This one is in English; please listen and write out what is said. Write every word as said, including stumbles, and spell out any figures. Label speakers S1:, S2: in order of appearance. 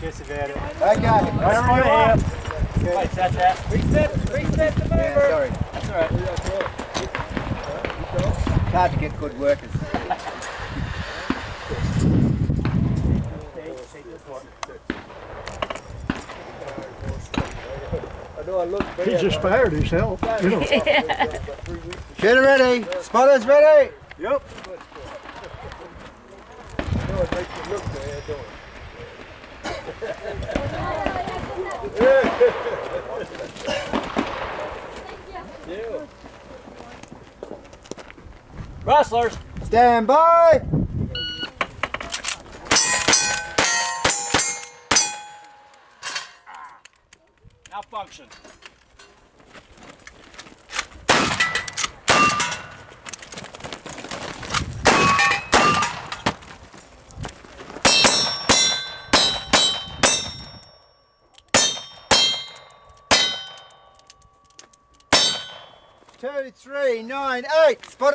S1: Just about it.
S2: Okay.
S1: Right here. Wait, that's that. Reset, reset the mover.
S2: Yeah, sorry.
S1: That's alright.
S2: It's hard to get good workers.
S3: He just fired himself. You know.
S2: Shooter ready. Spotters ready.
S3: Yep.
S1: Rustlers.
S2: Stand by.
S1: Malfunction.
S2: Two, three, nine, eight. Spot